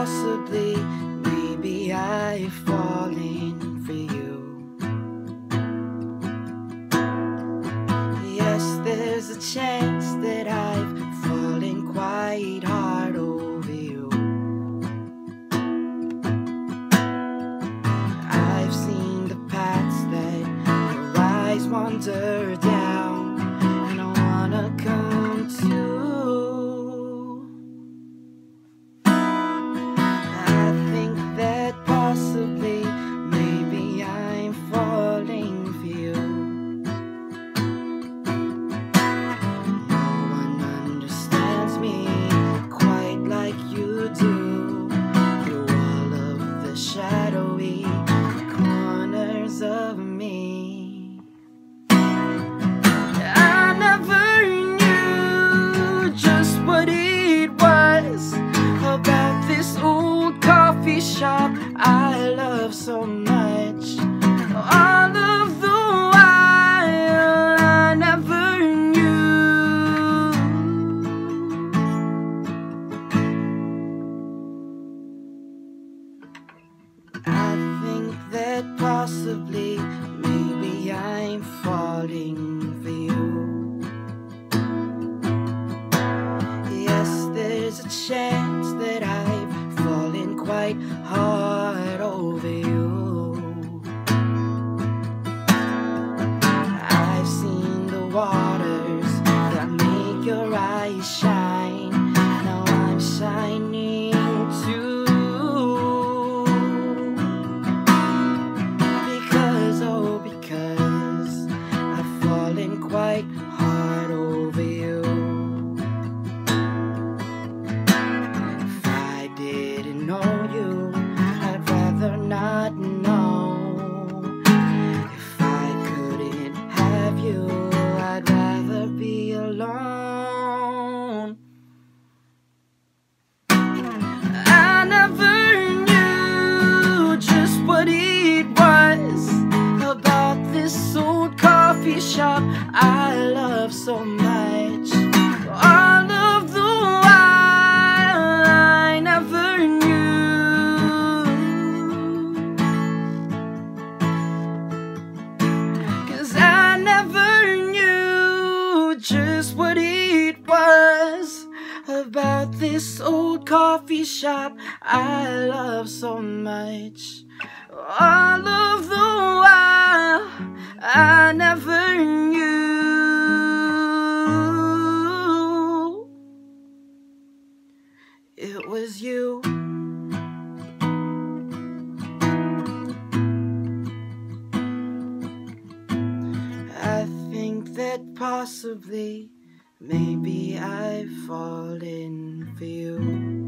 possibly, maybe I've fallen for you. Yes, there's a chance that I've fallen quite hard over you. I've seen the paths that your eyes wander down, and I wanna come to. I think that possibly, maybe I'm falling for you. No one understands me quite like you do, through all of the shadowy corners of me. I never knew just what it was about this old coffee shop I love so much. All of the while I never knew. I think that possibly, maybe I'm falling for you. Yes, there's a chance that I've fallen quite hard over you. I've seen the waters that make your eyes shine. Now I'm shining too. Because, oh, because I've fallen quite hard over you. If I didn't know you, I'd rather not know. If I couldn't have you, I'd rather be alone. I never knew just what it was about this old coffee shop I love so much. All of the while I never knew. 'Cause I never knew just what it was about this old coffee shop I love so much. All of the while I never knew it was you. I think that possibly, maybe I've fallen for you.